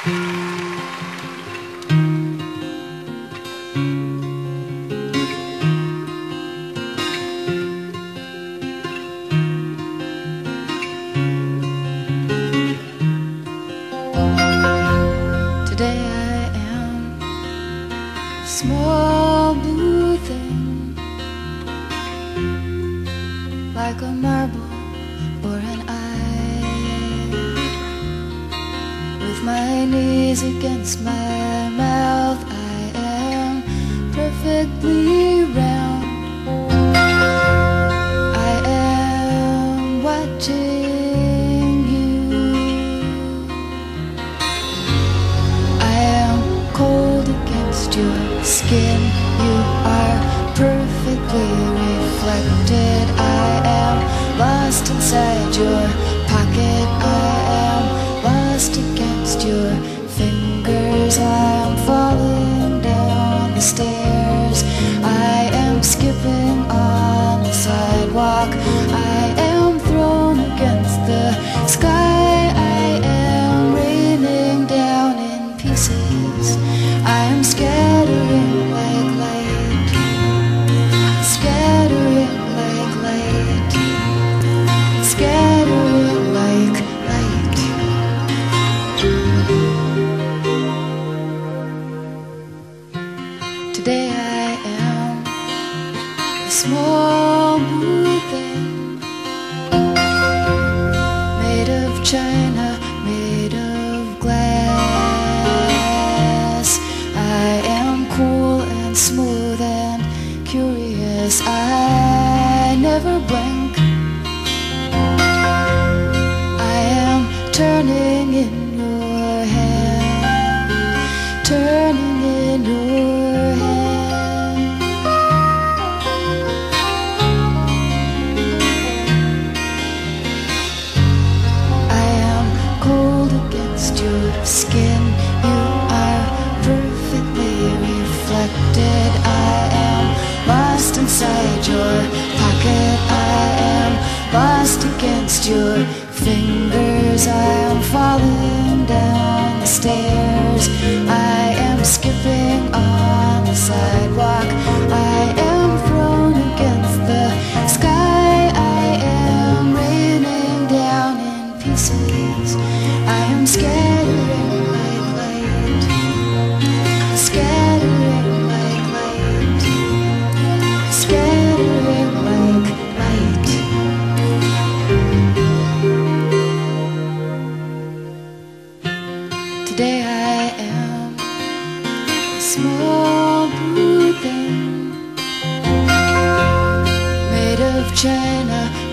Today I am a small blue thing, like a marble or an eye, with my knees against my mouth. I am perfectly round. I am watching you. I am cold against your skin. You are perfectly reflected. I am lost inside your pocket. I am lost against your fingers. I am falling down the stairs. I am skipping on the sidewalk. I am thrown against the sky. I am raining down in pieces. I am scattering like light, scattering like light, scattering like light. Today I am a small blue thing, made of china, made of glass. I am cool and smooth and curious. I never blink. I am turning in your hand, turning in your hand. I am cold against your skin. You are perfectly reflected. I am lost inside your pocket. I am lost against your fingers. I am falling down the stairs. I am skipping on the sidewalk. I am thrown against the sky. I am raining down in pieces. I am scattering like light, scattering like light, scattering like light. Today I am a small blue thing, made of china,